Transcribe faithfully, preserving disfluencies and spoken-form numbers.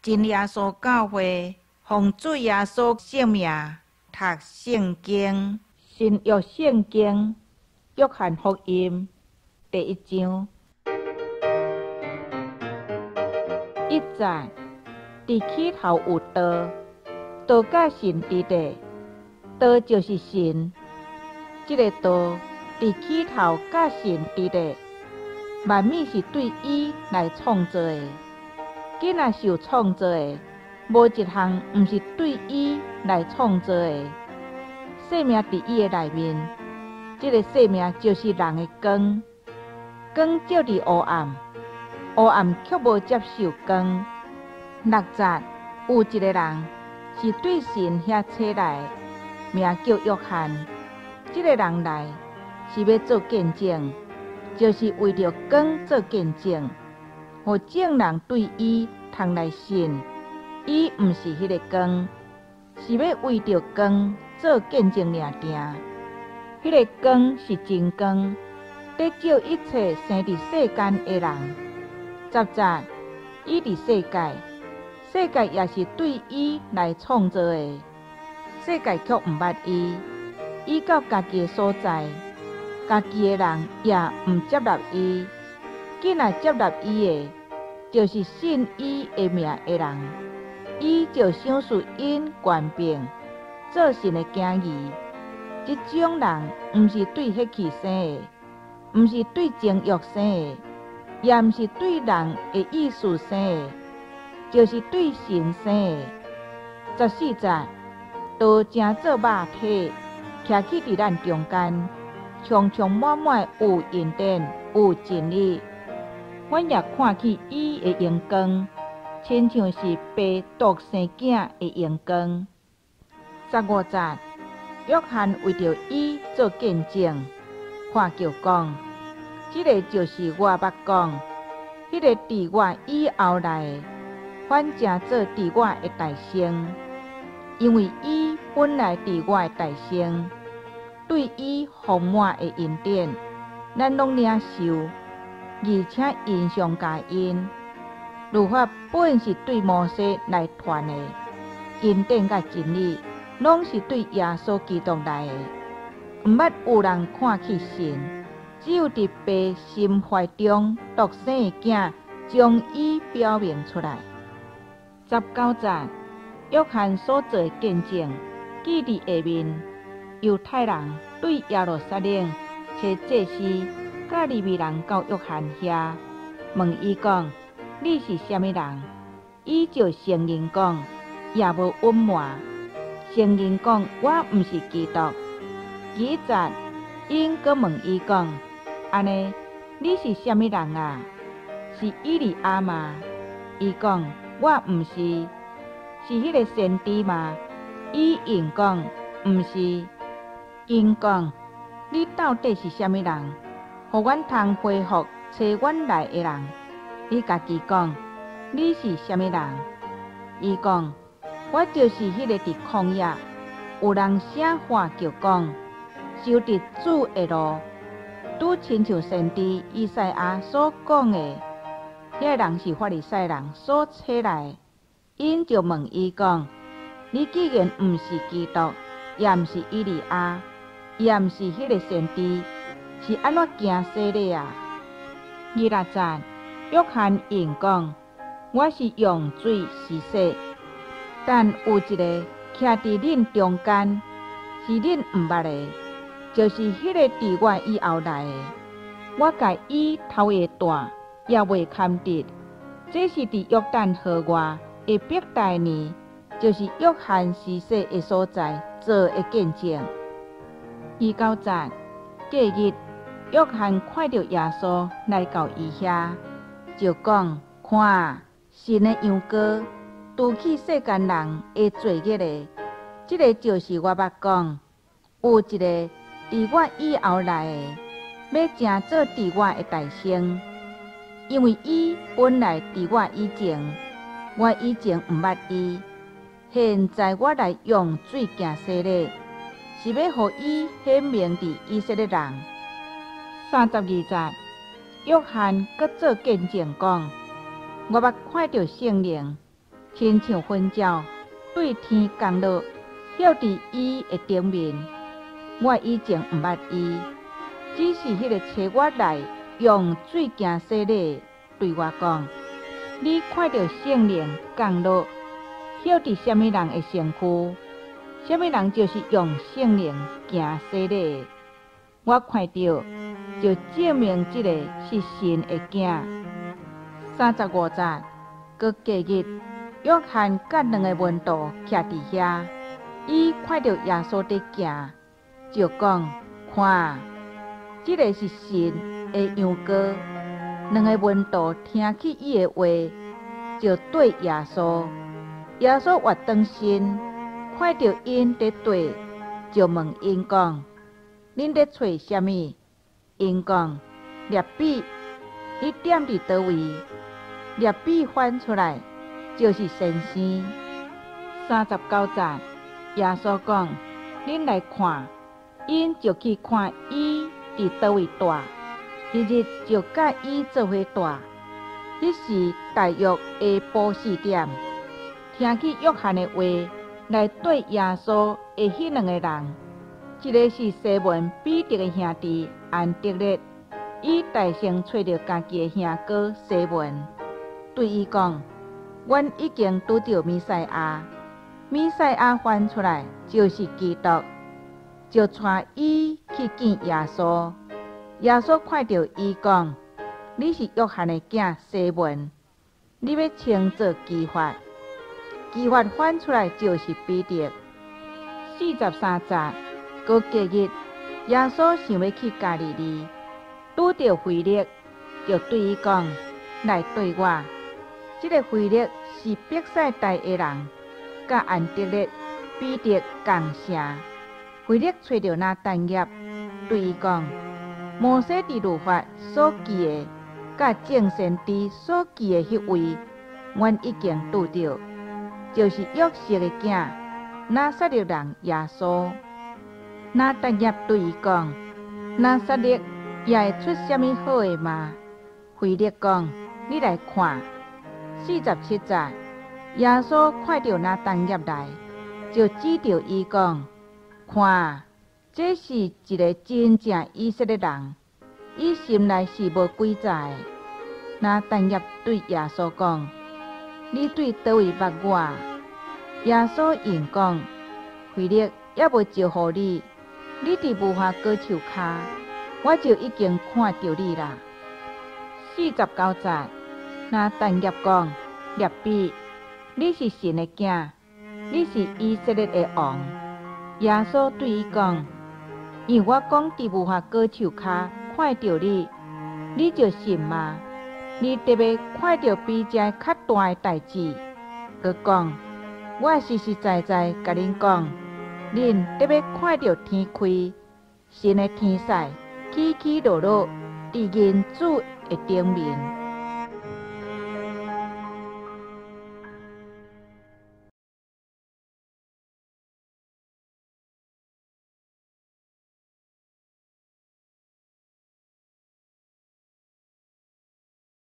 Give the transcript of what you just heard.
真耶稣教会奉主耶稣性命读圣经，新约圣经约翰福音第一章。一节，伫起头有道，道甲神伫地，道就是神。这个道伫起头甲神伫地，万物是对伊来创造的。既然是有创造的，无一项毋是对伊来创造的。生命伫伊的内面，这个生命就是人的光。光照伫黑暗，黑暗却无接受光。六节，有一个人是对神遐车来，名叫约翰。这个人来是要做见证，就是为着光做见证。互众人对伊通来信，伊毋是迄个光，是要为着光做见证尔定。迄个光是真光，得叫一切生伫世间的人。十节，伊伫世界，世界也是对伊来创造的，世界却毋捌伊。伊到家己的所在，家己的人也毋接纳伊。既然接纳伊的，就是信伊的名的人，伊就赏赐因权柄，做神的囝儿。这种人毋是对血气生的，毋是对情欲生的，也毋是对人的意思生的，就是对神生的。十四节，道成做肉体，徛起伫咱中间，充充满满有恩典，有真理。阮也看起伊的阳光，亲像是爸独生囝的阳光。十五节，约翰为着伊做见证，看就讲，这个就是我捌讲，迄、那个伫我以后来的，反正做伫我的代先，因为伊本来伫我的代先，对伊丰满的恩典，咱拢领受。而且因上加因，律法本是对摩西来传的，恩典甲真理，拢是对耶稣基督来的。毋捌有人看去神，只有伫爸心怀中独生的囝，将伊表明出来。十九节，约翰所做的见证，记伫下面，犹太人对耶路撒冷找祭司。甲利未人到约翰遐，问伊讲：“你是虾米人？”伊就承认讲，也无隐瞒，承认讲我毋是基督。几节，因阁问伊讲：“安尼，你是虾米人啊？是以利亚吗？”伊讲：“我毋是。”是迄个先知吗？伊应讲：“毋是。”因讲：“你到底是虾米人？”互阮通回复找阮来的人，你家己讲，你是虾米人？伊讲，我就是迄个伫旷野，有人写话就讲，修直主的路，拄亲像先知以赛亚所讲的，迄、那个人是法利赛人所找来，因就问伊讲，你既然毋是基督，也毋是以利亚，也毋是迄个先知。是安怎行洗礼啊？二十节，约翰应讲：“我是用水施洗，但有一个徛伫恁中间，是恁毋捌的，就是迄个伫我以后来的。我甲伊头会断，也未堪得。这是伫约旦河外的伯大尼，就是约翰施洗的所在做的见证。”二九節，隔日。約翰看到耶穌來到伊遐，就講：“看，神的羊羔，除去世間人的罪孽的，這個就是我捌講，有一個佇我以後來的，要成做佇我的代先，因為伊本來佇我以前，我以前毋捌伊，現在我來用水行洗禮，是要互伊顯明佇以色列人。”三十二節，約翰閣做見證講：“我捌看到聖靈亲像昏鸟对天降落，晓伫伊的顶面。我以前毋捌伊，只是迄个找我来用水行洗礼，对我讲：你看到圣灵降落，晓伫什么人的身躯？什么人就是用圣灵行洗礼？我看到，就证明这个是神的囝。三十五节，佮隔日，约翰甲两个门徒徛伫遐，伊看到耶稣伫行，就讲：看，这个是神的羊羔。两个门徒听起伊的话，就对耶稣。耶稣活转身，看到因伫对，就问因讲：恁伫找什么？因讲：列比，你踮伫倒位？列比翻出来就是先生。三十九节，耶稣讲：恁来看，因就去看伊伫倒位住，日日就甲伊做伙住。迄时大约下晡四点，听起约翰的话来对耶稣的迄两个人，一个是西门彼得的兄弟安德烈，伊大声找到家己的兄哥西门，对伊讲：阮已经拄到弥赛亚，弥赛亚翻出来就是基督，就带伊去见耶稣。耶稣看到伊讲：你是约翰的囝西门，你要称作基法。基法翻出来就是彼得。四十三节，过隔日，耶稣想要去加利利，拄到腓力，就对伊讲：来对我。这个腓力是伯赛大的人，甲安德烈、彼得共城。腓力找到那但业，对伊讲：摩西伫律法所记的，甲正先知所记的迄位，阮已经拄到，就是约瑟的囝，拿撒勒人耶稣。那但业对伊讲：拿撒勒也会出什么好的吗？腓力讲：你来看。四十七节，耶稣看到那但业来，就指着伊讲：看，这是一个真正以色列人，伊心内是无诡诈的。那但业对耶稣讲：你对叨位捌我？耶稣应讲：腓力也无招呼你，你伫无花果树骹，我就已经看到你啦。四十九节，那但业讲：列比，你是神的囝，你是以色列的王。耶稣对伊讲：因为我讲伫无花果树骹看到你，你就信吗？你特别看到比这较大的代志，佮讲：我实实在在甲恁讲，恁特别看到天开，神的天使起起落落伫人子的顶面。